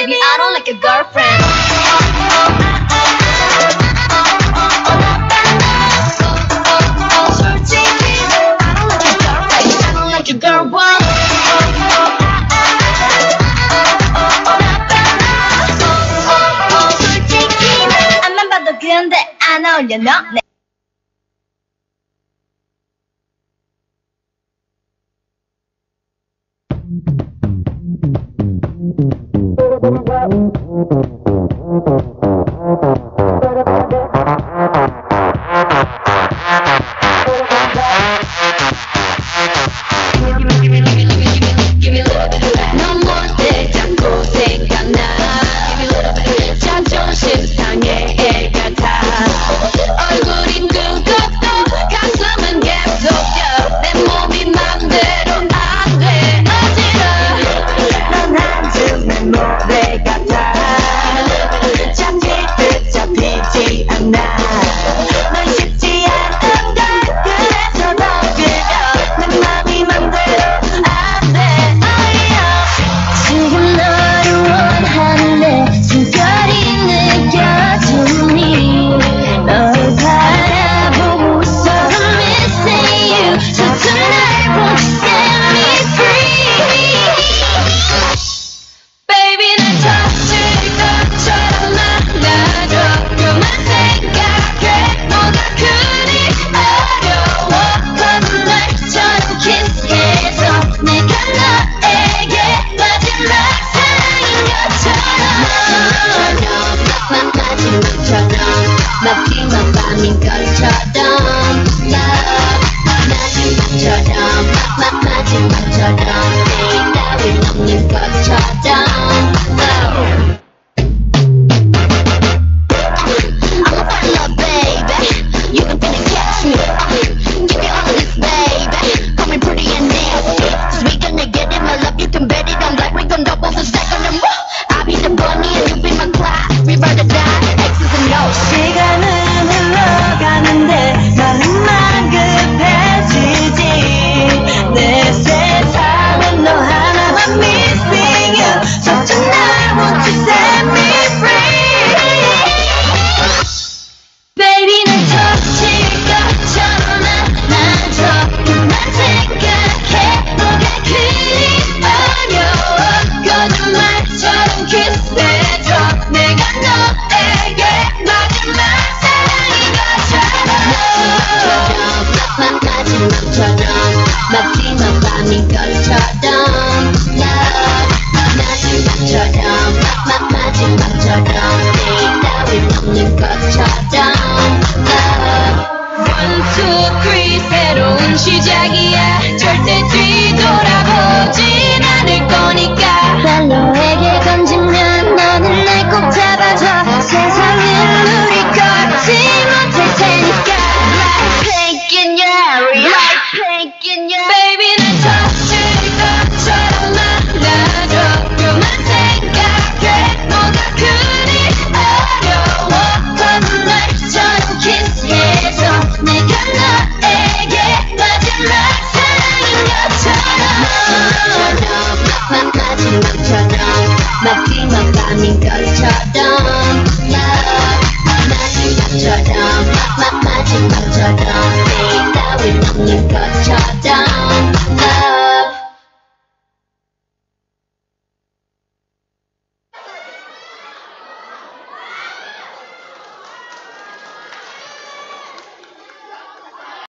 baby, I don't like your girlfriend. 솔직히 I don't like your girlfriend. I don't like your girl. 솔직히 안만 봐도 근데 안 어울려 너. 마지막 밤인 것처럼 마지막처럼 마지막처럼 내일 따윈 없는 것처럼 I'm a find love baby You can finna catch me Give me all of this baby Call me pretty and nasty Cause we gonna get it my love you can bet it I'm like we gon' double the stack on them I'll be the bunny and you be my class We ride or die X's and O's 시간은 흘러가는데 마음만 급해지지 내 세상은 너 하나만 missing you So tonight won't you set me free Baby 날 터질 것처럼 안아줘 그만 생각해 뭐가 그리 어려워 거짓말처럼 키스해줘 내가 너에게 마지막 마지막 밤인 것처럼 마지막처럼 마지막처럼 내일 따윈 없는 것처럼 1, 2, 3 새로운 시작이야 절대 뒤돌아보진 않을 거니까 날 너에게 건지면 너는 날 꼭 잡아줘 세상은 우리 걷지 못할 테니까 Like pink in your area Like pink in your Baby 날 터질 것처럼 만나줘 그만 생각해 뭐가 그리 어려워 거짓말처럼 키스해줘 내가 너에게 마지막 사랑인 것처럼 마지막처럼 마지막 밤인 것처럼 마지막처럼 마지막처럼 내일 따윈 없는 것처럼